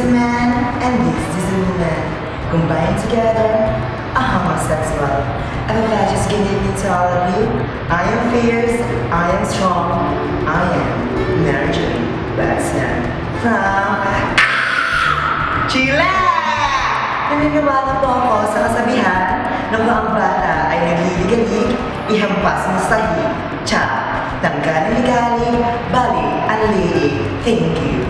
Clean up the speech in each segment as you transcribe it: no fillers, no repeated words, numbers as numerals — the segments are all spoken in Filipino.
a man and this is a woman. Combined together, a homosexual. And if I just give it to all of you, I am fierce, I am strong, I am Mary Jane Blacksnap from Chile! Naniniwala po ako sa kasabihan na kung ang bata ay nagliligalig, ihampas mo sa hig. Tsa, tanggali-gali, bali, anli. Thank you.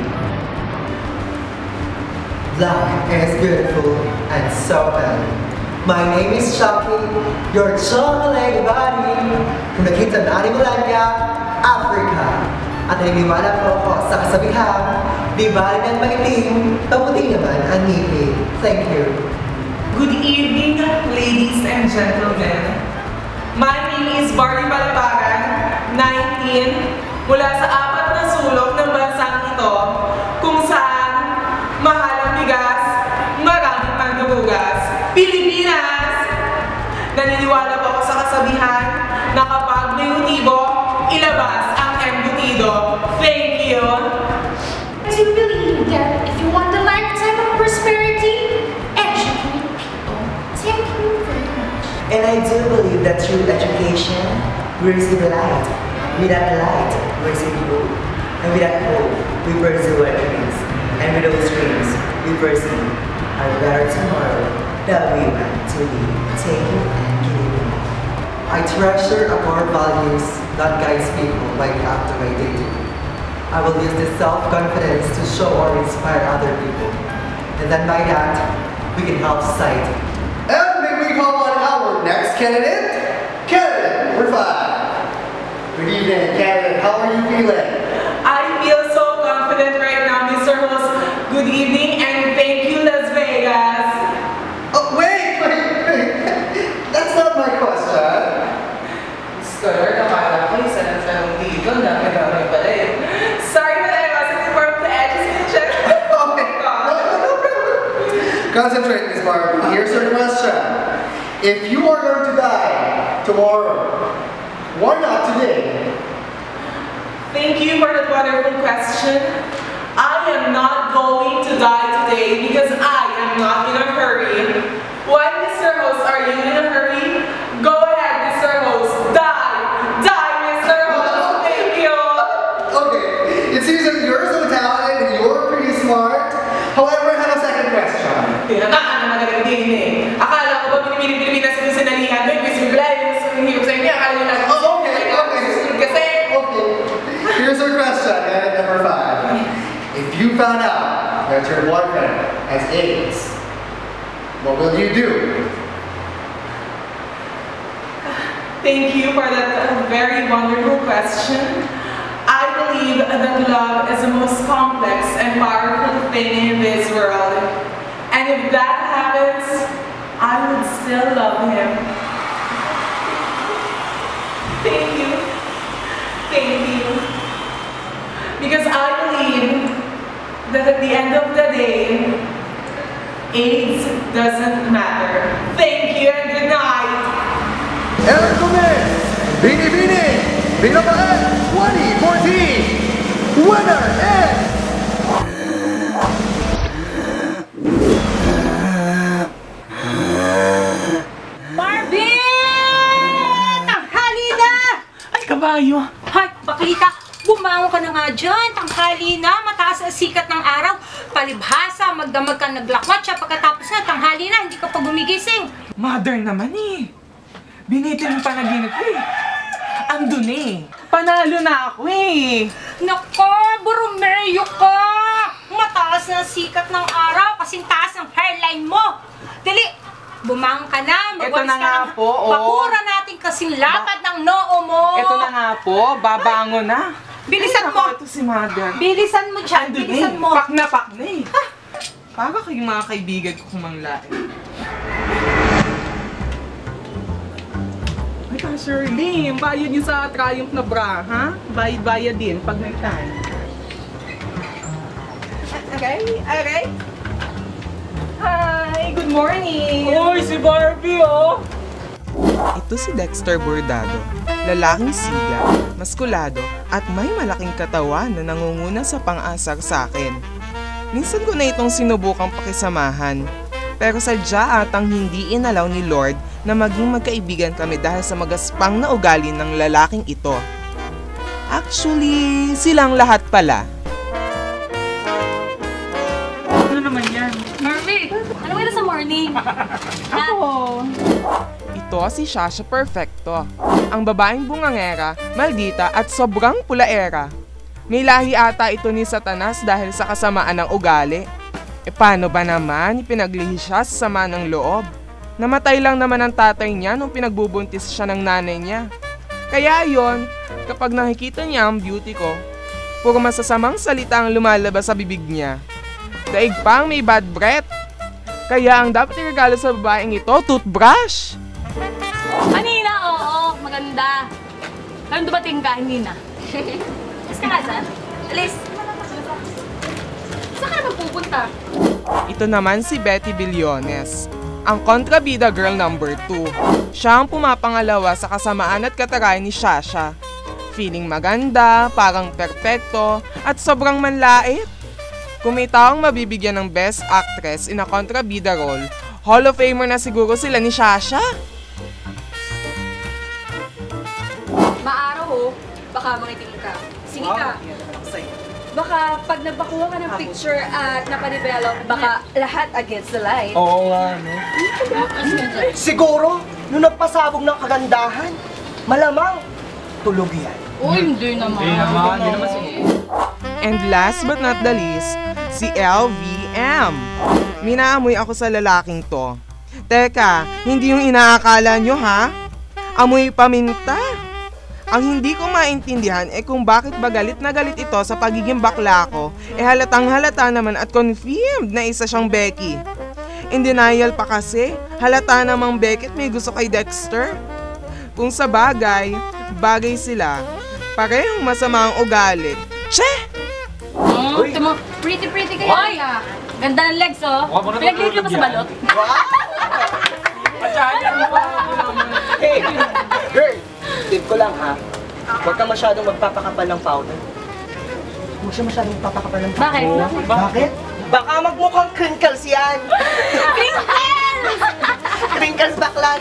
Black is beautiful and so bad. My name is Chucky, your chocolate body. Kung nakita na Animalandia, Africa. At naniniwala po ako sa kasabihan, di bali ng maitim, pabuti naman ang ngipin. Thank you. Good evening, ladies and gentlemen. My name is Barbie Balabagan, 19, mula sa 4 na sulok ng bansang ito, kung saan mahal ang bigas, maraming pandurugas, Pilipinas! Naniniwala po ako sa kasabihan na kapag may utibo, ilabas ang embutido. Thank you! Do you believe that if you want a lifetime of prosperity, educate people? Thank you very much. And I do believe that through education, we receive light. Without light, we receive hope. And without hope, we pursue our dreams. And with those dreams, we pursue a better tomorrow that we want to live, taking and giving. I treasure our core values that guides people right after my day. I will use this self-confidence to show or inspire other people. And then by that, we can help society. And may we call on our next candidate? Candidate number 5. Good evening, candidate. How are you feeling? I feel so confident right now, Mr. Host. Good evening and thank you, Las Vegas. Oh, wait. That's not my question. Scholar, nakala ko isa na sa dito. Dami-dami pala eh. Sorry, but I wasn't informed the edges in check. Oh my God. No problem. Concentrate, Miss Barbie. Here's your question. If you are going to die tomorrow, why not today? Thank you for that wonderful question. I am not going to die today because I am not in a hurry. Why, Mr. Host, are you in a hurry? Go ahead, Mr. Host. Die! Die, Mr. Host! Thank you! Okay, it seems that you're so talented and you're pretty smart. However, I have a second question. Tinataan na magaling din eh. Akala ko ba Pilipinas sa sinalihan doon? Miss Bibla, yung hirap sa inyo. Akala nyo lang, Okay. susunod kasi. Okay. Here's our question, candidate number 5. If you found out that your boyfriend has AIDS, what will you do? Thank you for that very wonderful question. I believe that love is the most complex and powerful thing in this world. And if that happens, I would still love him. Thank you. Thank you. Because I believe that at the end of the day, AIDS doesn't matter. Thank you and good night. Eric Gomez, Bini Bini, Binabae 2014. Winner is... Barbie! Tanghali na! Ay, kabayo. Hay, Baklita, bumangon ka na nga dyan. Tanghali na, mataas ang sikat ng araw. Palibhasa, magdamag ka naglakwat siya. Pagkatapos na, tanghali na, hindi ka pa gumigising. Mother naman eh. Binitin yung panaginip ko eh. Andun eh. Panalo na ako eh. Nako, Borromeo ka! Mataas na ang sikat ng araw kasing taas ng hairline mo. Dali, bumangon ka na, Ito na nga po, oh. Bakura natin kasing lapad ng noo mo. Ito na nga po, babangon na. Bilisan Ay, mo. naku, ito si Mother. Bilisan mo dyan, Andun bilisan eh. mo. Pak na eh. Para kayong mga kaibigan ko kumanglain. Ay, pa Shirley, bayad niyo sa Triumph na bra, ha? Bayad din pag may time. Okay. Hi, good morning! Uy, si Barbie, oh! Ito si Dexter Bordado, lalaking siga, maskulado at may malaking katawan na nangunguna sa pang-asar sa akin. Minsan ko na itong sinubukang pakisamahan. Pero sadya atang hindi inalaw ni Lord na maging magkaibigan kami dahil sa magaspang na ugali ng lalaking ito. Actually, silang lahat pala. Ano naman yan? Marvin! Ano mo sa morning? Ako! Ito si Shasha Perfecto, ang babaeng bungangera, maldita at sobrang pulaera. May lahi ata ito ni Satanas dahil sa kasamaan ng ugali. E paano ba naman ipinaglihi siya sa sama ng loob? Namatay lang naman ang tatay niya nung pinagbubuntis siya ng nanay niya. Kaya yon, kapag nakikita niya ang beauty ko, puro masasamang salita ang lumalabas sa bibig niya. Daig pang may bad breath. Kaya ang dapat iregalo sa babaeng ito, toothbrush. Kanina, oo. Maganda. Pero dumating ka, hindi na. Alis ka nga dyan. Alis. Saan ka naman pupunta? Ito naman si Betty Billones, ang kontrabida girl number 2. Siya ang pumapangalawa sa kasamaan at katarayan ni Shasha. Feeling maganda, parang perpekto, at sobrang manlait. Kung may taong mabibigyan ng Best Actress in a kontrabida role, Hall of Famer na siguro sila ni Shasha. Maaraw ho, baka makitingin ka. Sige ka. Baka pag nagbakuha ka ng picture at napadevelop, baka lahat against the light. Oo nga, no? Siguro, nung nagpasabog ng kagandahan, malamang tulog yan. Uy, hindi naman. And last but not the least, si LVM. Minaamoy ako sa lalaking to. Teka, hindi yung inaakala nyo ha? Amoy paminta. Ang hindi ko maintindihan kung bakit ba galit na galit ito sa pagiging bakla ko, halatang halata naman at confirmed na isa siyang Becky. In denial pa kasi, halata namang Becky at may gusto kay Dexter. Kung sa bagay, bagay sila. Parehong masama ang ugali. Che! Ito mo, pretty kayo. Hoy! Ganda ng legs, oh. Pinaglilit ka pa sa balot. Hey, girl! Tip ko lang ha, huwag ka masyadong magpapakapal ng powder. Huwag siya masyadong magpapakapal ng powder. Bakit? Bakit? Baka magmukhang crinkles yan! Crinkles! Crinkles bakla!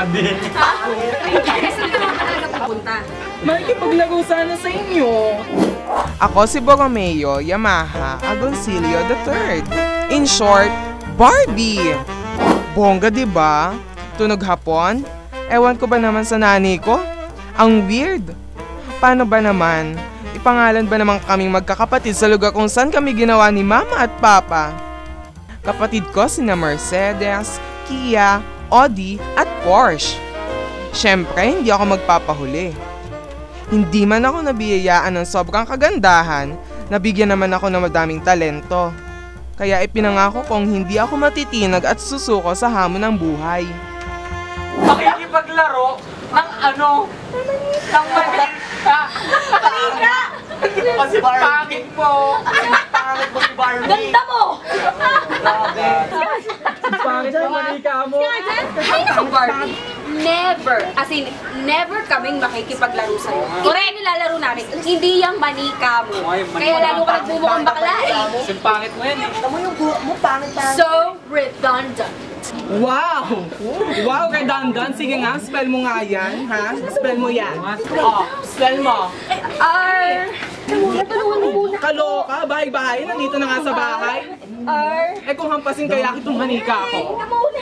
Saan ka naman talaga pupunta? Makikipaglaro sana sa inyo. Ako si Borromeo Yamaha Agoncillo III. In short, Barbie. Bongga diba? Tunog hapon? Ewan ko ba naman sa nanay ko? Ang weird. Paano ba naman? Ipangalan ba naman kaming magkakapatid sa lugar kung saan kami ginawa ni Mama at Papa? Kapatid ko sina Mercedes, Kia, Audi at Porsche. Siyempre, hindi ako magpapahuli. Hindi man ako nabiyayaan ng sobrang kagandahan, nabigyan naman ako ng madaming talento. Kaya ipinangako kong hindi ako matitinag at susuko sa hamon ng buhay. Makikipaglaro ng ano? Ng manika! Manika! Kasi pangit mo! Pangit mo si Barbie! Ganda mo! Grabe! Pangit mo manika mo! Ay, naku, Barbie. Never, as in, never kaming makikipaglaro sa'yo. Ito yung nilalaro namin. Hindi yung manika mo. Kaya lalo ka nagbumukhang bakla eh. Kasi pangit mo yan eh. Tama yung buhok mo, pangit na. So redundant. Wow! Wow, redundant. Sige nga, spell mo nga yan, ha? Spell mo yan. Oh, spell mo. R. Tulungan mo muna. Kaloka, bahay-bahay, nandito na nga sa bahay. R. Kung hampasin kaya kitong manika ako.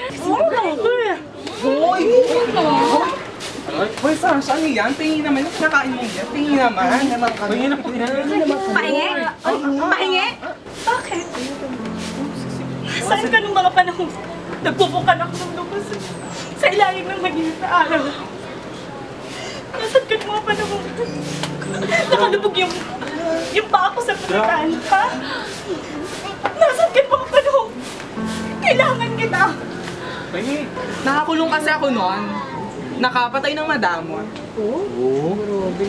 Hoy! Hoy, Sasha, ano yan? Tingin naman yung kinakain mo yan. Tingin naman. Pahingi? Pahingi? Bakit? Saan ka nung mga panahon? Nagpupukan ako ng lubos sa ilalim ng mainit na araw. Nasaan ka nung mga panahon? Nakalubog yung paa ko sa pagkakaan, ha? Nasaan ka nung mga panahon? Kailangan kita! Nakakulong kasi ako noon. Nakapatay ng madamot. Grabe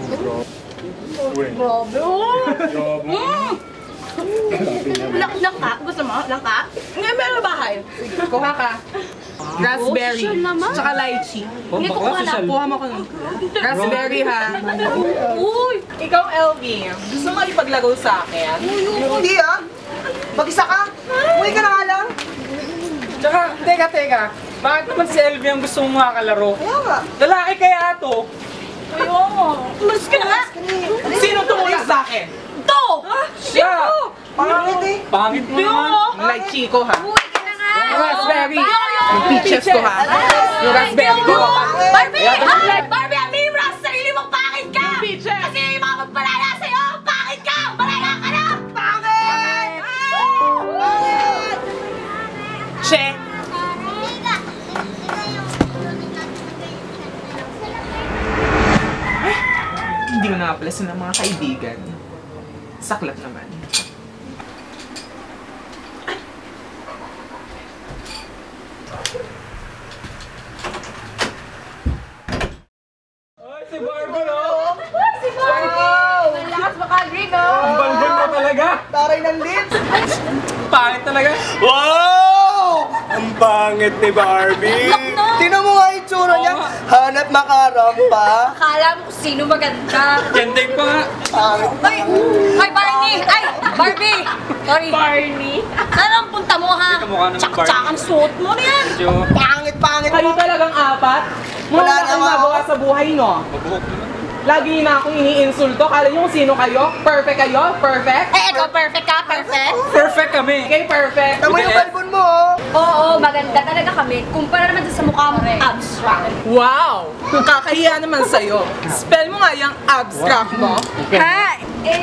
oh! Langka? Gusto mo? Langka? Hindi, meron bahay. Sige, kuha ka. Raspberry. Tsaka lychee. Hindi ko na. Kuha mo ko nun. Raspberry ha. Uy! Ikaw, LV, gusto mo ipaglaro sa akin? Hindi ah! Mag-isa ka? Uwi ka na nga lang. Tsaka, teka. Bakit naman si Elvie ang gusto mong makakalaro? Kaya nga. Lalaki kaya to? Mas ka na nga! Sino tumulak sa akin? To! Siya! Pangit eh. Pangit mo naman. Ang light Chico ha. Uwi ka na nga! Raspberry. Yung peaches ko ha. Yung raspberry ko. Barbie! Barbie, aminin mo na sa sarili mong pangit ka! Peaches. Kasi yung mga magpalala sa'yo, pangit ka! Malala ka na! Pangit! Che, hindi ko nakaplasan ng mga kaibigan. Saklat naman. Ay, si Barbie, oh! Si Barbie! Malakas makagrig, oh! Ang balbon mo talaga! Taray ng lips. Pangit talaga! Wow! Ang pangit ni Barbie! Tinan mo nga yung tsura niya. Hanap makarampa. Akala mo kung sino maganda. Kendeng pa nga! Pangit. Ay, Barney! Ay, Barbie! Sorry. Barney? Saan ang punta mo, ha? Hindi ka mukha ng Tsak-tsakan suot mo na yan. Medyo Pangit Kayo mo. talagang apat? Wala Wala na kayong naman nagawa ako. sa buhay, no? mabuhok naman. Lagi na akong iniinsulto. Kala niyo kung sino kayo? Perfect kayo? Perfect? Eh, ikaw perfect ka, perfect? Perfect kami! Okay, perfect. Tama yung balbon mo, oh. Oo, maganda talaga kami. Kumpara naman sa mukha mo, abstract. Wow! Kakahiya naman sa'yo. Spell mo nga yung abstract mo. Ha?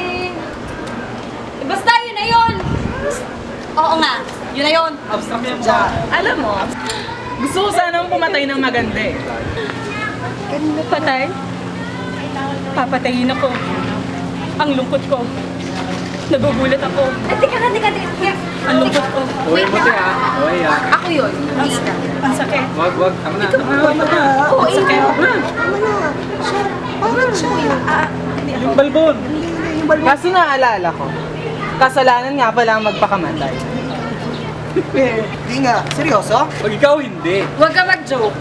Basta yun na yun. Oo nga, yun na yun. Abstract yung Diyan. Alam mo, gusto ko sanang pumatay ng maganda eh. Kanina patay? Papatayin ako. Ang lungkot ko. Nagugulat ako. Teka. Ang lungkot ko. Uwi mo siya, ha? Uwi, ha? Ako yun, hindi ka. Ang sakit. Wag. Tama na. Oo, sakit. Pangit siya. Yung balbon! Kaso naalala ko, kasalanan nga pala ang magpakamatay. Di nga. Seryoso? Pag ikaw hindi. Huwag ka mag-joke.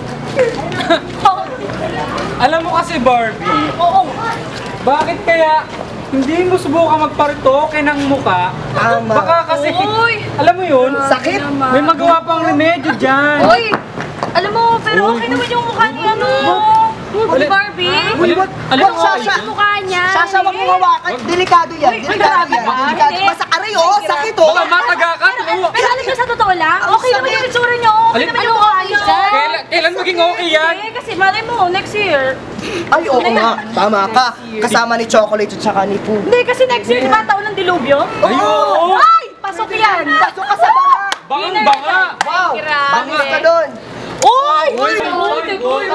Alam mo kasi, Barbie, Oo. bakit kaya hindi mo subukan magparitoke ng muka? Tama. Baka kasi, Uy! alam mo yun? Sakit. May magawa pang remedyo dyan. Uy! Alam mo, pero okay naman yung mukha ni ano. Ni Barbie. Alam mo Sasha. Yung mukha niya. Sasha, wag mong hawakan. Delikado yan. Delikado yan. Delikado. Hindi. Masakari, oh. Sakit, oh. Baka mataga ka. Pero alam niyo sa totoo lang, okay naman yung itsura niyo. Okay Alin? naman yung mukha niyo. Kailan maging okay yan? Eh, kasi malay mo, next year. Ay, oo nga. Tama ka. Kasama ni Chocolate at saka ni Pooh. Hindi, kasi next year, di ba taon ng dilubyo? Ay, oo. Ay! Pasok yan! Pasok ka sa banga. Bangang-banga. Wow. Grabe. Bangas ka doon. Uy! Uy! Uy!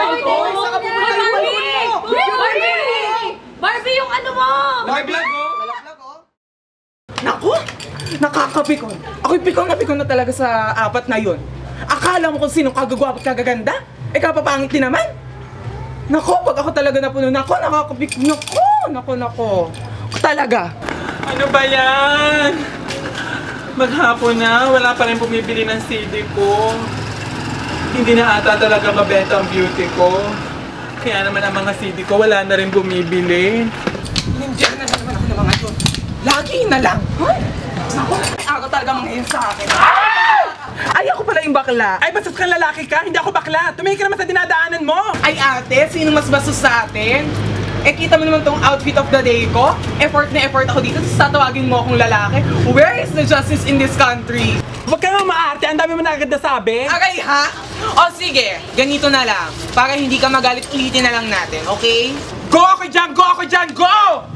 Barbie, yung ano mo! Nag-vlog, oh. Nalaglag, oh. Naku! Nakakapikon. Ako'y pikon na talaga sa apat na yun. Akala mo kung sino kagagwapo at kagaganda? Eh kapapangit din naman. Naku, pag ako talaga napuno, naku, nakakapikon. Naku. Talaga. Ano ba yan? Maghapon na, wala pa rin bumibili ng CD ko. Hindi na ata talaga mabenta ang beauty ko. Kaya naman ang mga CD ko, wala na rin bumibili. Nandiyan na naman ako ng mga yun. Lagi na lang. Naku, ako talaga mangayon sa akin. Ay, ako pala yung bakla. Ay, bastos kang lalaki ka. Hindi ako bakla. Tumingin ka naman sa dinadaanan mo. Ay, ate, sino mas bastos sa atin? Eh, kita mo naman tong outfit of the day ko. Effort na effort ako dito. Tapos tatawagin mo akong lalaki. Where is the justice in this country? Huwag ka nga maarte, ang dami mo na agad nasabi. Aray, ha? O sige, ganito na lang. Para hindi ka magalit, ulitin na lang natin, okay? Go ako dyan! Go ako dyan! Go!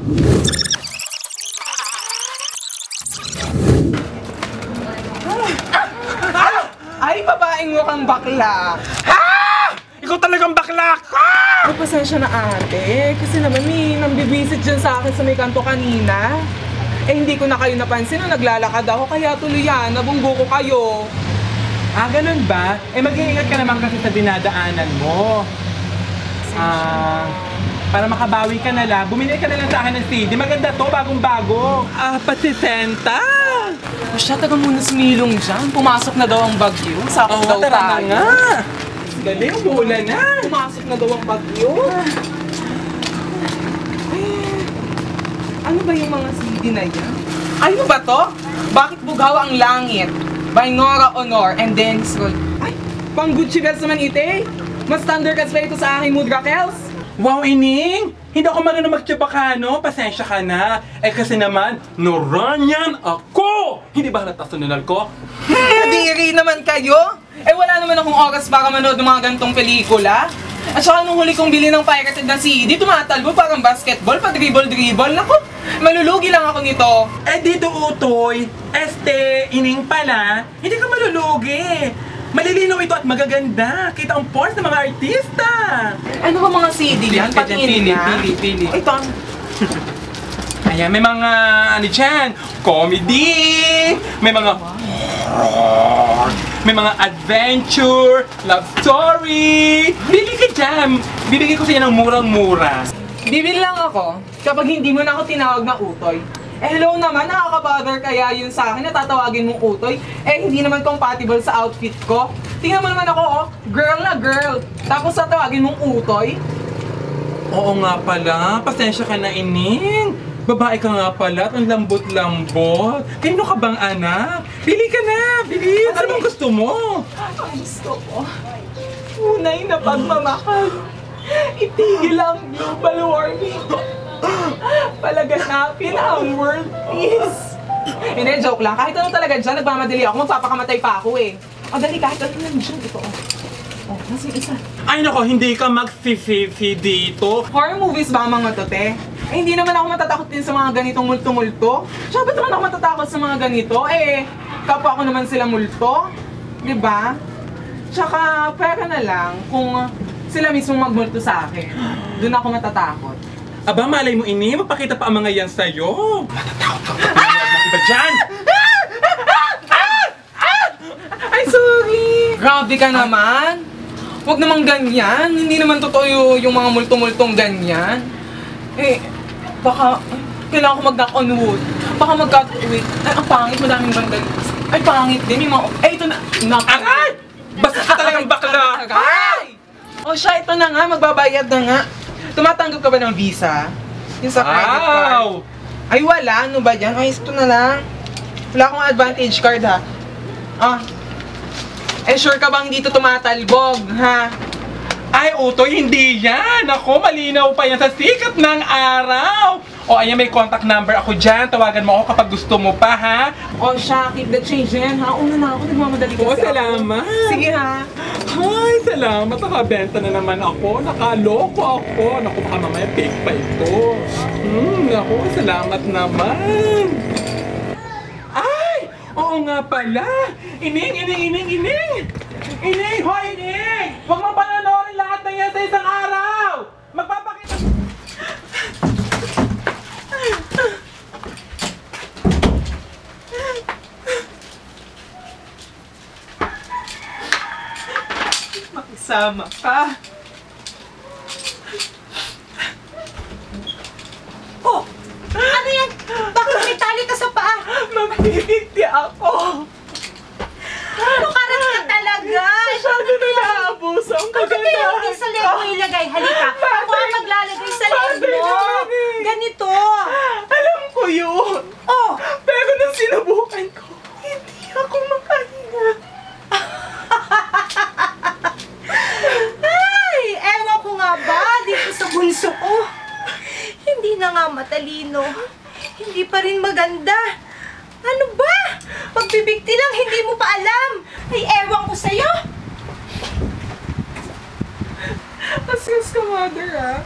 Ay, babaeng mukhang bakla. Ha! Ikaw talagang bakla ka! Ay, pasensya na ate. Kasi naman may nambibisit dyan sa akin sa may kanto kanina. Eh, hindi ko na kayo napansin nung naglalakad ako. Kaya tuloy yan, nabunggo ko kayo. Ah, ganun ba? Eh, mag-iingat ka naman kasi sa dinadaanan mo. Para makabawi ka na lang, bumili ka na lang sa akin ng CD. Maganda to, bagong-bago. Pati senta. O siya, taga muna sumilong dyan. Pumasok na daw ang bagyo. Sakot daw tara na tayo. nga. Galing, umuulan na. Pumasok na daw ang bagyo. Ano ba yung mga CD na yan? Ano ba to? Bakit Bugaw ang Langit by Nora Honor and Dennis Rold. Ay, pang Gucci bells naman ite. Mas thundercats pa ito sa aking mood rakels. Wow, Ining! Hindi ako marunong magtsabakano. Pasensya ka na. Eh kasi naman, Noranyan ako! Hindi ba halata sa nunal ko? Nadiri naman kayo? Eh wala naman akong oras para manood ng mga ganitong pelikula. At saka nung huli kong bili ng pirated na CD, tumatalbo parang basketball, pa dribble-dribble. Naku, malulugi lang ako nito. Eh dito, Utoy, Ining pala, hindi ka malulugi. Malilinaw ito at magaganda. Kita ang pores ng mga artista. Ano ba mga CD yan? Patingin nga. Pili. Ito ang... Ayan, may mga, ano dyan, comedy, may mga horror, may mga adventure, love story. Bili ka dyan. Bibigyan ko sa inyo ng murang-mura. Bibili lang ako kapag hindi mo na ako tinawag na Utoy. Eh hello naman, nakaka-bother kaya yun sa akin na tatawagin mong Utoy. Eh hindi naman compatible sa outfit ko. Tingnan mo naman ako, oh, girl na girl. Tapos tatawagin mong Utoy. Oo nga pala, pasensya ka na, Ining. Babae ka nga pala at ang lambot-lambot. Kanino ka bang anak? Bili ka na, bilis. Ano bang gusto mo? Ang gusto ko, tunay na pagmamahal. Itigil ang global warming. Palaganapin ang world peace. Hindi, joke lang. Kahit ano talaga dyan, nagmamadali ako. Magpapakamatay pa ako eh. O dali, kahit ano lang dyan. Ito, oh, nasa yung isa. Ay nako, hindi ka mag-fifi dito. Horror movies ba ang mga to, te? Eh, hindi naman ako matatakot din sa mga ganitong multo-multo. Tsaka ba't naman ako matatakot sa mga ganito? Eh, kapwa ko naman sila multo. Diba? Tsaka, pera na lang kung sila mismo magmulto sa akin. Doon ako matatakot. Aba, malay mo, Ining, magpakita pa ang mga yan sa'yo. Matatakot ka pa ng iba dyan. Ay, sorry! Grabe ka naman! Huwag namang ganyan. Hindi naman totoo yung mga multo-multong ganyan. Eh, baka... kailangan ko mag-knock on wood. Baka wait. Ay, ang pangit. Madaming bandal. Ay, pangit din. Yung mga... Ay, ito na... Knock. Aray! Basta ka talagang bakla! Ay! O siya, ito na nga. Magbabayad na nga. Tumatanggap ka ba ng visa? Yung sa credit card? Wow! Ay, wala. Ano ba yan? Ay, ito na lang. Wala akong advantage card, ha? Ah. Eh, sure ka bang dito tumatalbog, ha? Ay, Utoy, hindi yan! Ako, malinaw pa yan sa sikat ng araw! O, ayan, may contact number ako dyan. Tawagan mo ako kapag gusto mo pa, ha? O siya, keep the change yan, ha? Una na ako, nagmamadali kasi Oo, ako. salamat! Sige, ha? Ay, salamat. Nakabenta na naman ako. Nakaloko ako. Naku, baka mamaya fake pa ito. Naku, salamat naman. Ay! Oo nga pala. Ining! Ining! Hoy, Ining! Huwag mong panonoorin lahat ng yan sa isang araw! Magpapakita... Makisama ka. Oh! Ano yan? Bakit may tali ka sa paa? Mabibigti ako. Lukaran ka talaga! Masyado na naabuso ang Bakit kaganda. kayo hindi sa leg mo ilagay? Halika, ako ang maglalagay sa leg mo. Ganito. Alam ko yun. Oh! Pero nung sinubukan ko, hindi ako makahinga. Ay! Ewan ko nga ba dito sa bunso ko. Hindi na nga matalino. Hindi pa rin maganda. Ano ba? Pagbibigti lang, hindi mo pa alam. Ay, ewan ko sa'yo. Askas ka, mother, ah.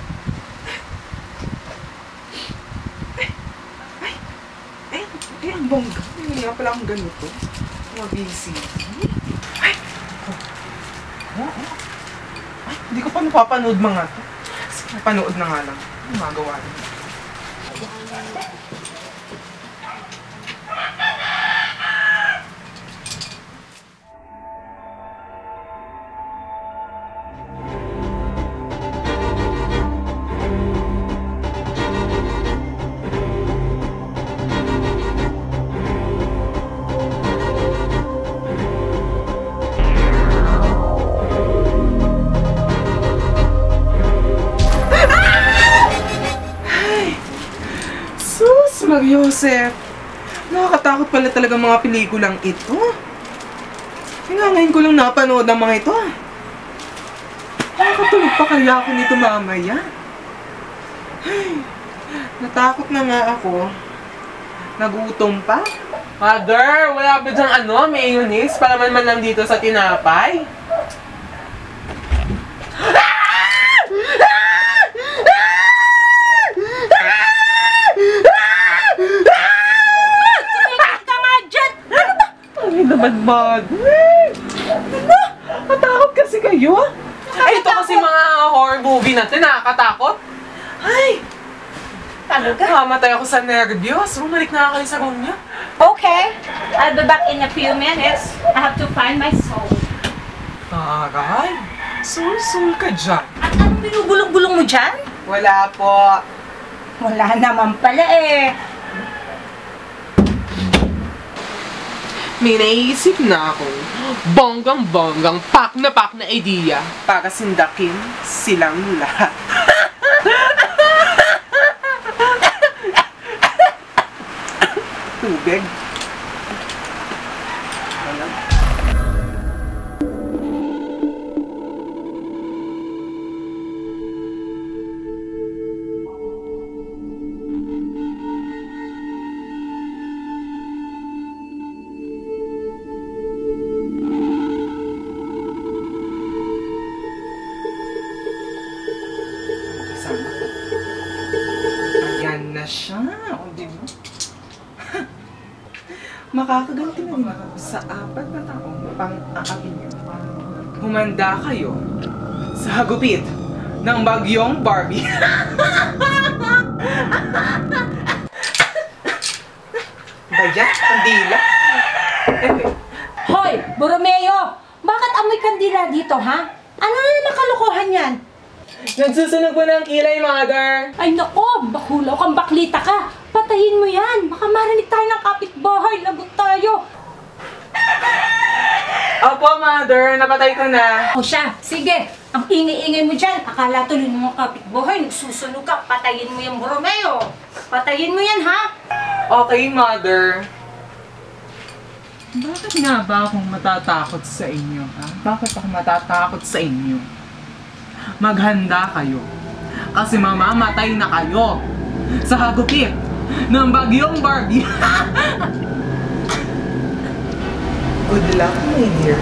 Ay, ang bongga. Hindi nga pala akong ganito. Mabisi. Ay! Ay, hindi ko pa napapanood mga to. Napanood na nga lang. Ano magawa na? Mariosep, Nakakatakot pala talaga mga pelikulang ito. Ngayon ko lang napanood ang mga ito. Nakakatulog pa kaya ako nito mamaya? Ay, natakot na nga ako. Nagutom pa. Mother, wala ba dyang mayonnaise para man lang dito sa tinapay? Naman, Mother! Ano? Matakot kasi kayo? Ay, ito kasi mga horror movie natin, nakakatakot. Ay! Talaga? Nakamatay ako sa nervyos. Bumalik na kayo sa room niya. Okay. I'll be back in a few minutes. I have to find my soul. Aray! Sul-sul ka dyan. At anong binubulong-bulong mo dyan? Wala po. Wala naman pala eh. May naisip na ako. Bonggang-bonggang, pak na idea para sindakin silang lahat. Tubig. Ayan na siya. O, di ba? Makakaganti na rin ako sa 4 na taong pang-aakapin niyo. Humanda kayo sa hagupit ng bagyong Barbie. Baya? Kandila? Hoy, Borromeo! Bakit amoy kandila dito, ha? Ano na naman kalokohan yan? Nagsusunog po ng kilay, Mother! Ay nako, bakulaw kang baklita ka. Patayin mo yan. Baka marinig tayo ng kapitbahay. Lagot tayo. Opo, Mother. Napatay ko na. O siya, sige. Ang ingay-ingay mo dyan. Akala tuloy ng mga kapitbahay. Nagsusunog ka. Patayin mo yung Borromeo. Patayin mo yan, ha? Okay, Mother. Bakit nga ba akong matatakot sa inyo, ha? Bakit ako matatakot sa inyo? Maghanda kayo. Kasi mamamatay na kayo sa hagupit ng bagyong Barbie. Good luck, my dear.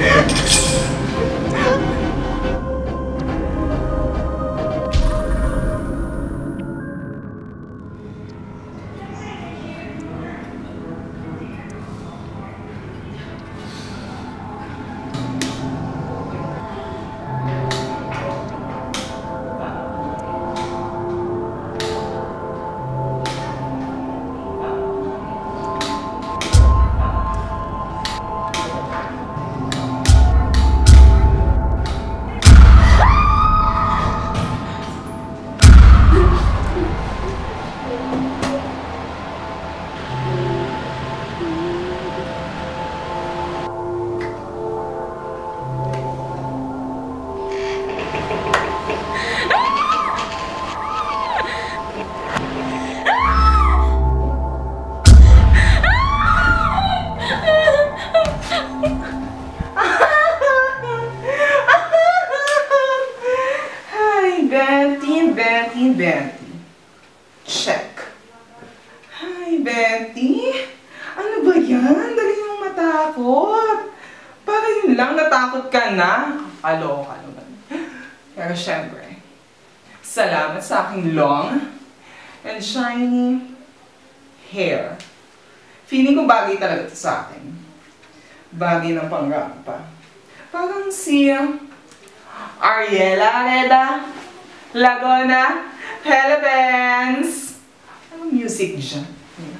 Betty. Check. Hi, Betty. Ano ba yan? Dali mong matakot. Para yun lang, natakot ka na. Kaloka naman. Pero syempre, salamat sa aking long and shiny hair. Feeling ko bagay talaga ito sa akin. Bagay ng pangrampa. Parang si Ariela Reda Lagona Philippines. Ano music dyan?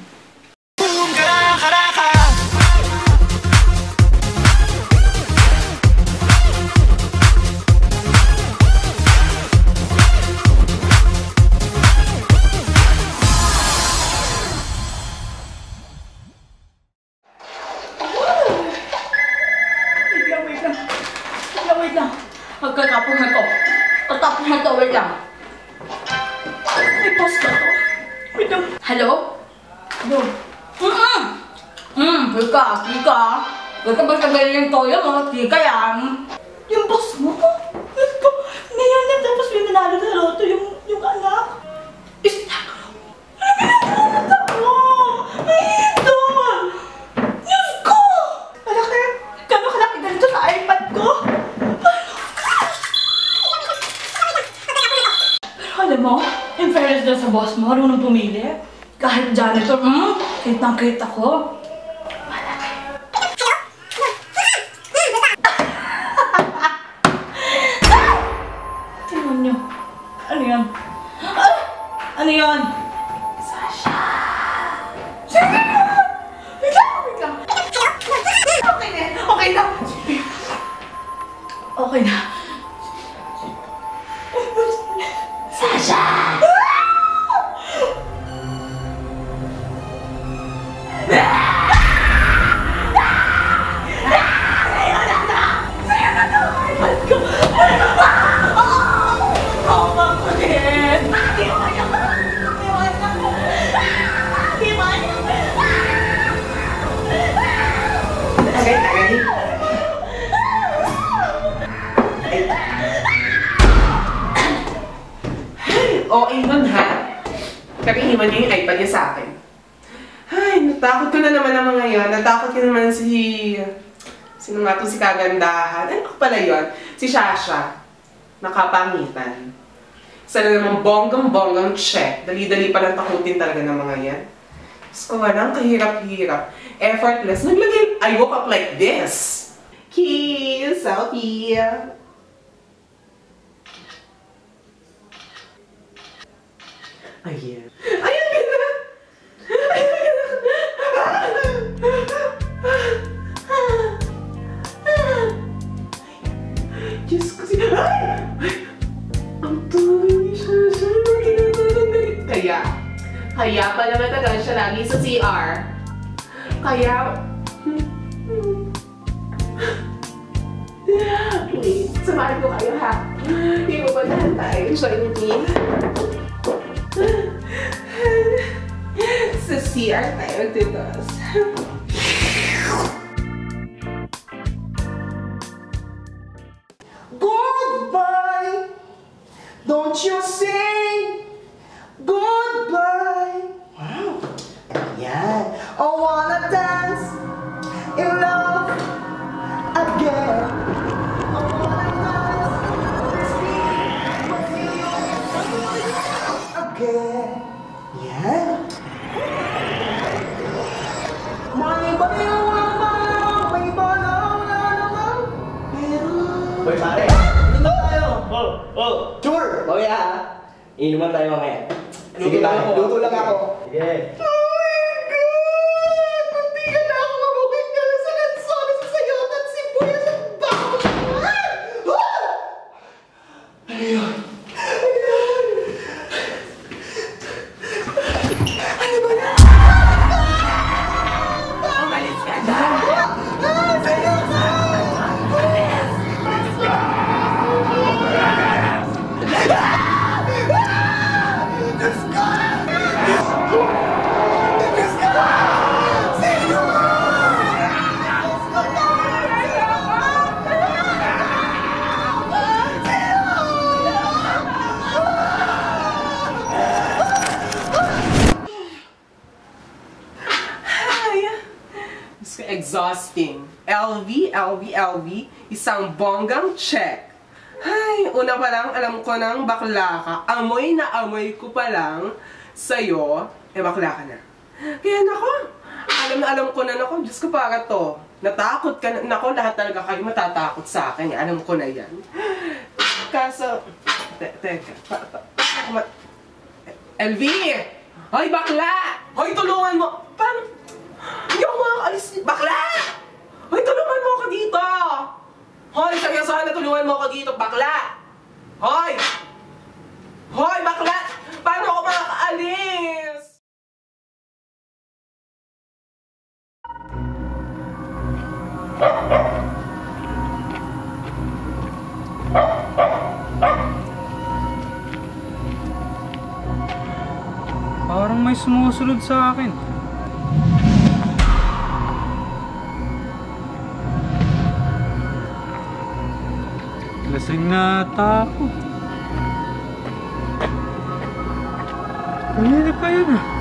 Wait lang. Magkatapos na to. Pagtapos na to, wait lang. May post ka to. Wait lang. Hello? Hello? Tika. Huwag ka basta ganyan yung toyo mo, tika yan. Yung boss mo? Diyos ko, ngayon na tapos may nanalo na loto yung anak. Ano mo? Idol! Diyos ko! Malaki, gano'n kalaki ganito sa iPad ko? Pero alam mo, in fairness dyan sa boss mo, marunong pumili. Kahit janitor, kitang-kita ko. Tingnan nyo. Ano yan? Ano yan? Sasha! Sino yan? Wait lang. Okay na. Okay na. Sasha! Okay nun ha. Karihiman niya yung iPad niya sa akin. Ay, natakot ko na naman ang mga yan. Natakot ko naman si... Sino nga to si kagandahan? Ano pala yun? Si Shasha. Nakapangitan. Sana naman bonggang-bonggang check. Dali-dali pa lang takutin talaga ng mga yan. So, walang kahirap-hirap. Effortless. Naglagay, I woke up like this. Kiss, selfie. Ayan. Ayan ka na! Ayan ka na! Diyos ko siya! Ay! Ang tuloy ni Shasha! Kaya pala matagal siya lagi sa CR. Kaya... Wait, samahan ko kayo ha. Hindi mo ba tayo siya yung team? Sa CR tayo dito. Goodbye! Don't you say goodbye! Wow! Yan! I wanna dance in love again! I wanna dance again! Yan! May balaw na naman pero... Hoy pare! Inuman tayo! Sure! Mamaya ha! Inuman tayo mamaya. Sige pare, luto lang ako. Sige. Oh my God! Hindi ka na ako mabukit ka na sa lansones sa sayot at sibuyas at bawang! Ano yun? Ano ba na? Umalis ka dyan! Exhausting. LV, isang bonggang check. Ay, una pa lang, alam ko ng bakla ka. Amoy na amoy ko pa lang sa'yo, bakla ka na. Kaya nako, alam ko na, nako, Diyos ko para to. Natakot ka na, nako, lahat talaga kayo matatakot sa akin. Alam ko na yan. Kaso, teka, LV! Hoy, bakla! Hoy, tulungan mo! Paano? Hindi ako makakalis. Bakla! Hoy, tulungan mo ako dito! Hoy, seryosohan na tulungan mo ako dito, bakla! Hoy! Hoy, bakla! Paano ako makakaalis? Parang may sumusunod sa akin. Lasing na ata ako. Kanina pa yun ah.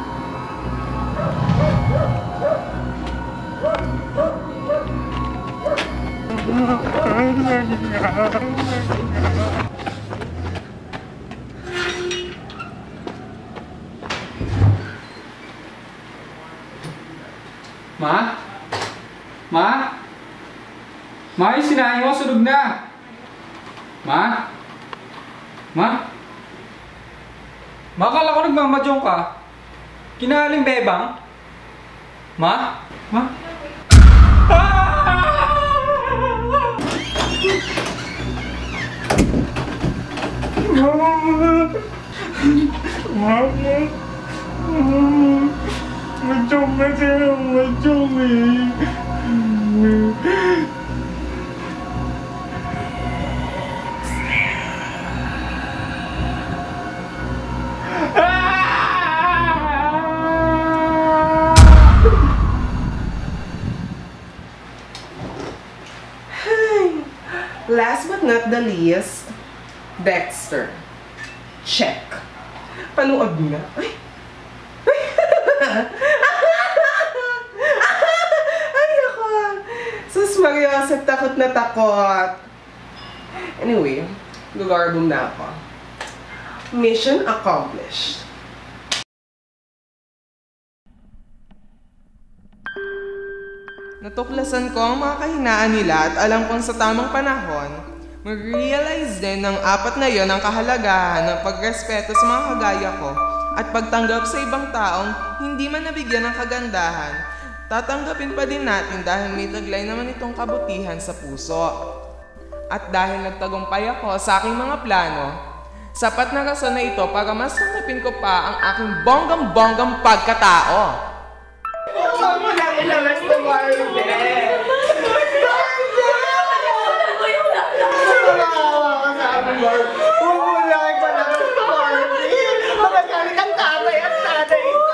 Ma? Ma? Ma, yung sinahin mo, sunog na! Ma? Ma? Ma, akala ko nagmamadyong ka. Kinaling bebang? Ma? Ma? Madyong na siya, madyong eh. Last but not the least, Dexter. Check. Panood na. Ay! Ay, ako. Sus Mariosep, takot na takot. Anyway, gagarbong na ako. Mission accomplished. Natuklasan ko ang mga kahinaan nila at alam kong sa tamang panahon, mag-realize din ng apat na yon ang kahalagahan ng pagrespeto sa mga kagaya ko at pagtanggap sa ibang taong hindi man nabigyan ng kagandahan, tatanggapin pa din natin dahil may taglay naman itong kabutihan sa puso. At dahil nagtagumpay ako sa aking mga plano, sapat na rason na ito para mas tanggapin ko pa ang aking bonggang-bonggang pagkatao. Huwag mo lang ilabas na Barbie! Nakawawa ka sa amin, Barbie! Huwag mo lang ipalabas na Barbie! Magagalit ang tatay at nanay ko!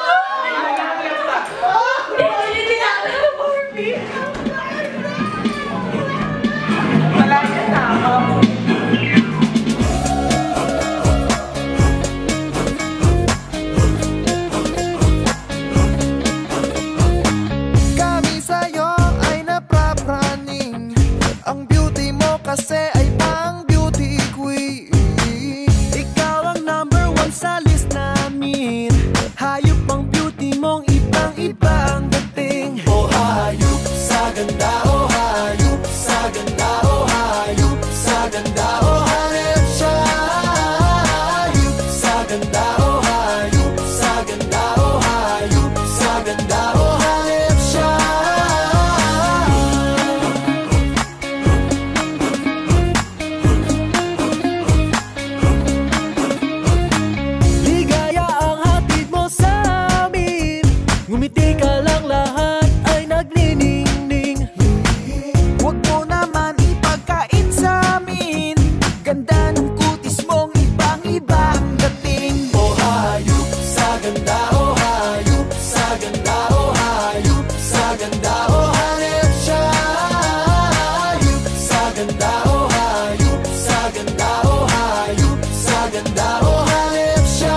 Hindi natin na Barbie! Malaya na ako. Kasi ay pang beauty queen. Ikaw ang number one sa list namin. Hayop ang beauty mong ibang-iba ang dating. Oh hayop sa ganda, oh hayop sa ganda, oh hayop sa ganda, oh hanip siya. Hayop sa ganda, oh hayop sa ganda, oh hayop sa ganda, oh hanip siya. Ngumiti ka lang, lahat ay nagniningning. Huwag mo naman ipagkait sa amin. Ganda ng kutis mong ibang-iba ang dating. Oh hayop sa ganda, oh hayop sa ganda, oh hayop sa ganda, oh hanip siya. Hayop sa ganda, oh hayop sa ganda, oh hayop sa ganda, oh hanip siya.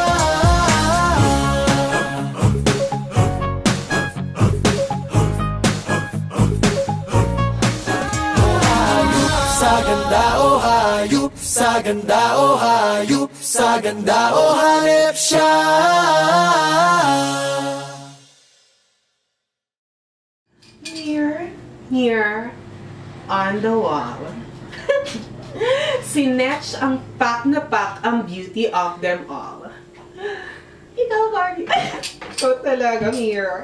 Sa ganda, oh hayop sa ganda, oh hanip siya. Here on the wall. Sinetch ang pack na pack ang beauty of them all. Ikaw, Barbie. Ikaw talaga, mirror.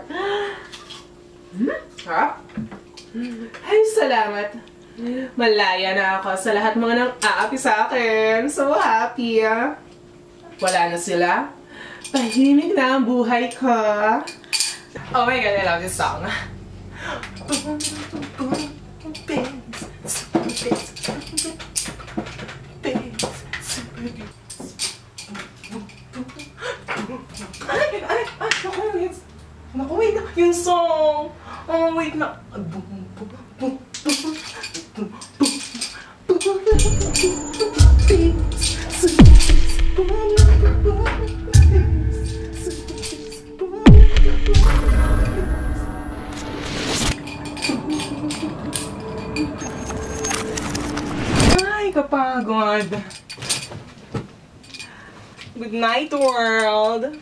Ha? Ay, salamat. Malaya na ako sa lahat mga nang aapi sa akin. So happy. Wala na sila. Tahimik na ang buhay ko. Oh my God, I love this song. Naku, wait na. Yung song. Oh, wait na. God! Good night, world!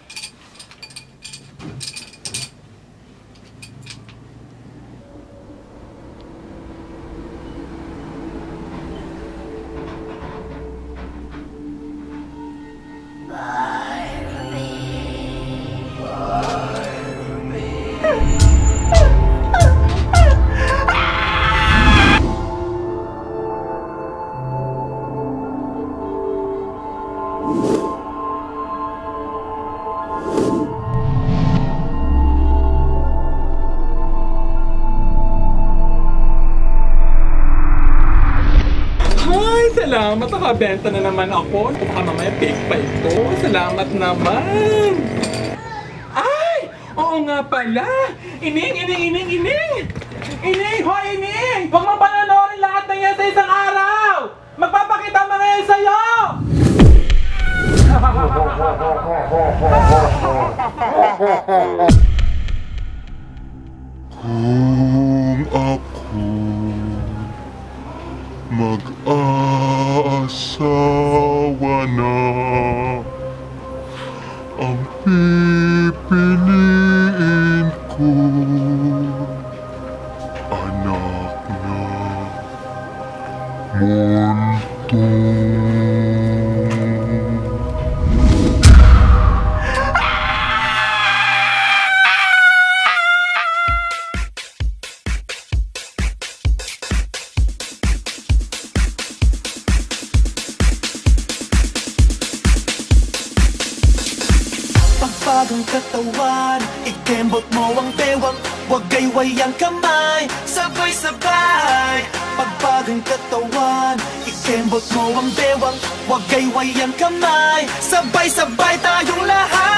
Salamat, nakabenta na naman ako. Baka mamaya fake pa ito. Salamat naman. Ay! Oo nga pala. Ining! Ining! Hoy, Ining! Huwag mong panonoorin lahat ng yan sa isang araw! Magpapakita mga yan sa'yo! Kung ako mag-aasawa na, ang pipiliin ko anak na multo. Pagpagang katawan, ikembot mo ang bewang, huwag gayway ang kamay, sabay-sabay. Pagpagang katawan, ikembot mo ang bewang, huwag gayway ang kamay, sabay-sabay tayong lahat.